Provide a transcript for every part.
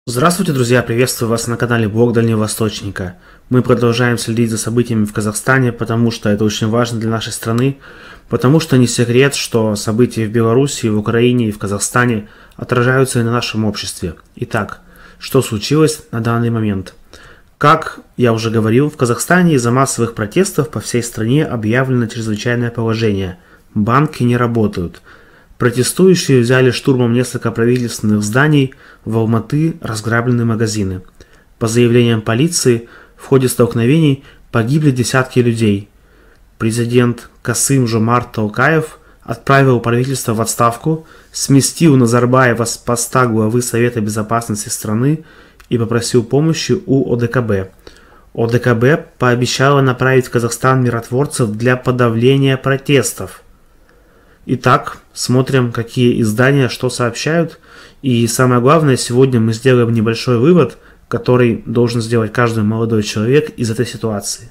Здравствуйте, друзья! Приветствую вас на канале Блог Дальневосточника. Мы продолжаем следить за событиями в Казахстане, потому что это очень важно для нашей страны, потому что не секрет, что события в Беларуси, в Украине и в Казахстане отражаются и на нашем обществе. Итак, что случилось на данный момент? Как я уже говорил, в Казахстане из-за массовых протестов по всей стране объявлено чрезвычайное положение. Банки не работают. Протестующие взяли штурмом несколько правительственных зданий, в Алматы разграблены магазины. По заявлениям полиции, в ходе столкновений погибли десятки людей. Президент Касым-Жомарт Толкаев отправил правительство в отставку, сместил Назарбаева с поста главы Совета Безопасности страны и попросил помощи у ОДКБ. ОДКБ пообещала направить в Казахстан миротворцев для подавления протестов. Итак, смотрим, какие издания что сообщают. И самое главное, сегодня мы сделаем небольшой вывод, который должен сделать каждый молодой человек из этой ситуации.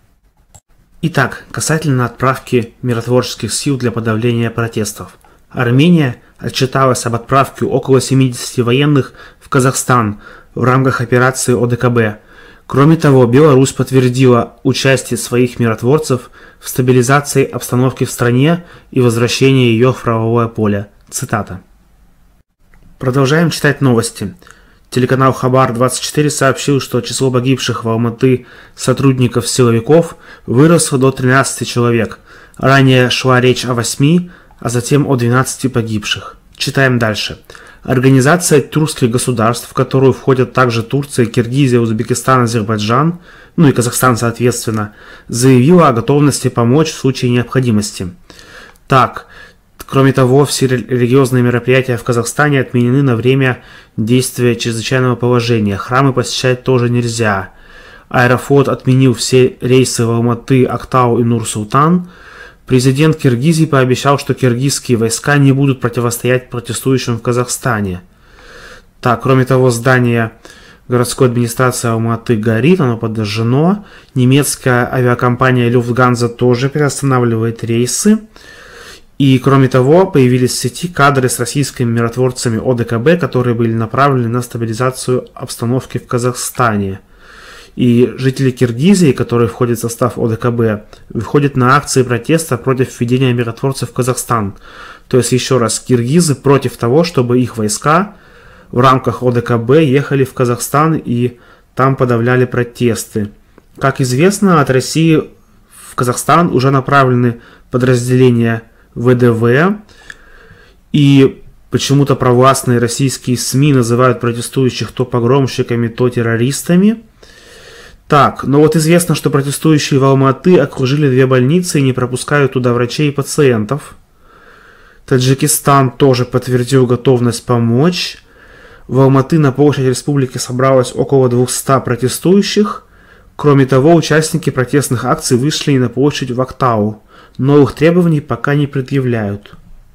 Итак, касательно отправки миротворческих сил для подавления протестов. Армения отчиталась об отправке около 70 военных в Казахстан в рамках операции ОДКБ. Кроме того, Беларусь подтвердила участие своих миротворцев в стабилизации обстановки в стране и возвращении ее в правовое поле. Цитата. Продолжаем читать новости. Телеканал Хабар-24 сообщил, что число погибших в Алматы сотрудников силовиков выросло до 13 человек. Ранее шла речь о 8, а затем о 12 погибших. Читаем дальше. Организация тюркских государств, в которую входят также Турция, Киргизия, Узбекистан, Азербайджан, ну и Казахстан соответственно, заявила о готовности помочь в случае необходимости. Так, кроме того, все религиозные мероприятия в Казахстане отменены на время действия чрезвычайного положения. Храмы посещать тоже нельзя. Аэрофлот отменил все рейсы в Алматы, Актау и Нур-Султан. Президент Киргизии пообещал, что киргизские войска не будут противостоять протестующим в Казахстане. Так, кроме того, здание городской администрации Алматы горит, оно подожжено. Немецкая авиакомпания Люфтганза тоже приостанавливает рейсы. И, кроме того, появились в сети кадры с российскими миротворцами ОДКБ, которые были направлены на стабилизацию обстановки в Казахстане. И жители Киргизии, которые входят в состав ОДКБ, выходят на акции протеста против введения миротворцев в Казахстан. То есть, еще раз, киргизы против того, чтобы их войска в рамках ОДКБ ехали в Казахстан и там подавляли протесты. Как известно, от России в Казахстан уже направлены подразделения ВДВ, и почему-то провластные российские СМИ называют протестующих то погромщиками, то террористами. Так, но вот известно, что протестующие в Алматы окружили 2 больницы и не пропускают туда врачей и пациентов. Таджикистан тоже подтвердил готовность помочь. В Алматы на площади республики собралось около 200 протестующих. Кроме того, участники протестных акций вышли и на площадь в Актау. Новых требований пока не предъявляют.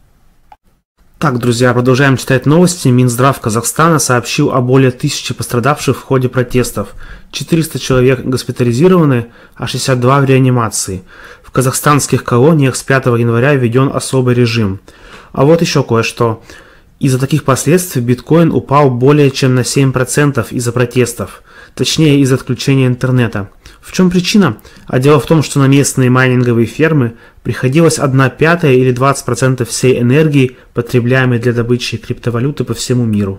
Так, друзья, продолжаем читать новости. Минздрав Казахстана сообщил о более 1000 пострадавших в ходе протестов. 400 человек госпитализированы, а 62 в реанимации. В казахстанских колониях с 5 января введен особый режим. А вот еще кое-что. Из-за таких последствий биткоин упал более чем на 7% из-за протестов. Точнее, из-за отключения интернета. В чем причина? А дело в том, что на местные майнинговые фермы приходилось 1/5 или 20% всей энергии, потребляемой для добычи криптовалюты по всему миру.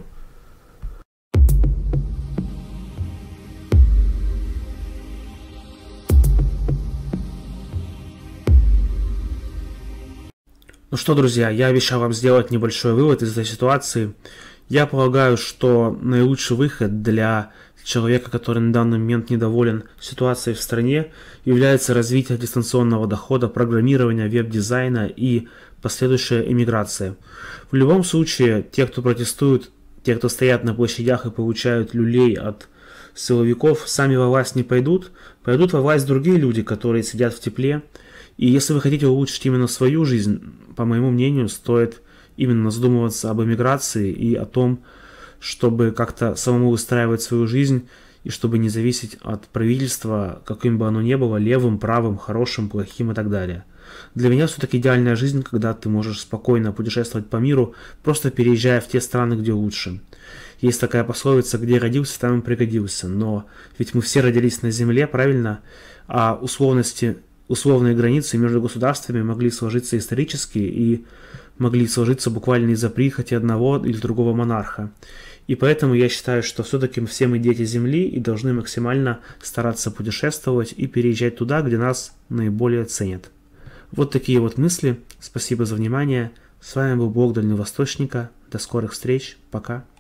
Ну что, друзья, я обещал вам сделать небольшой вывод из этой ситуации. Я полагаю, что наилучший выход для человека, который на данный момент недоволен ситуацией в стране, является развитие дистанционного дохода, программирования, веб-дизайна и последующая эмиграция. В любом случае, те, кто протестуют, те, кто стоят на площадях и получают люлей от силовиков, сами во власть не пойдут. Пойдут во власть другие люди, которые сидят в тепле. И если вы хотите улучшить именно свою жизнь, по моему мнению, стоит именно задумываться об эмиграции и о том, чтобы как-то самому выстраивать свою жизнь и чтобы не зависеть от правительства, каким бы оно ни было, левым, правым, хорошим, плохим и так далее. Для меня все-таки идеальная жизнь, когда ты можешь спокойно путешествовать по миру, просто переезжая в те страны, где лучше. Есть такая пословица: где родился, там и пригодился. Но ведь мы все родились на земле, правильно? А условные границы между государствами могли сложиться исторически и могли сложиться буквально из-за прихоти одного или другого монарха. И поэтому я считаю, что все-таки все мы дети Земли и должны максимально стараться путешествовать и переезжать туда, где нас наиболее ценят. Вот такие вот мысли. Спасибо за внимание. С вами был Блог Дальневосточника. До скорых встреч. Пока.